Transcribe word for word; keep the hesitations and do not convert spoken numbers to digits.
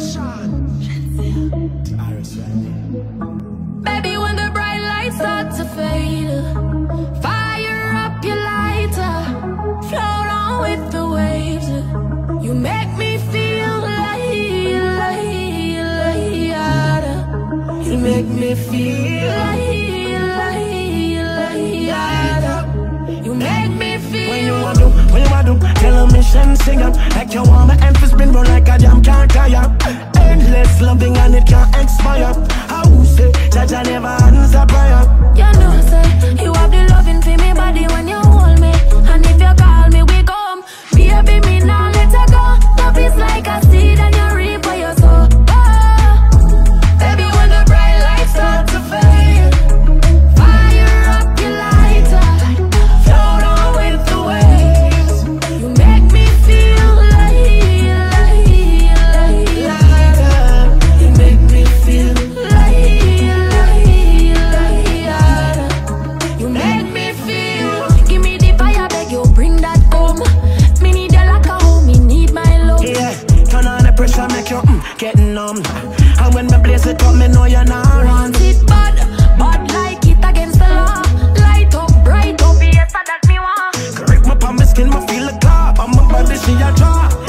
Baby, when the bright lights start to fade, fire up your lighter, float on with the waves. You make me feel like, like, like, you make me feel like, like, like, you make me feel. When you want to, when you want to, tell a mission, sing up like you want my emphasis spin round like a jam can't tire. Endless loving and it can't expire. I will say that I never answer prayer. You know, say you have the loving for me body when you hold me, and if you call me, we come. Baby, me now let her go. Love is like a seed and you reap what you sow. Oh, baby, when the bright lights start to fade, fire up your lighter, float on with the waves. You make me feel like, like, like, you make me feel like, like, you make me feel. Give me the fire, beg you, bring that home. Me need you like a home, me need my love. Yeah, turn on the pressure, make you mm, get numb. And when me blaze it up, me know you're not Want it bad, bad like it against the law. Light up, bright up, yes, that me want. correct my palm, my skin, my feel the clap. I'm a body, she a draw.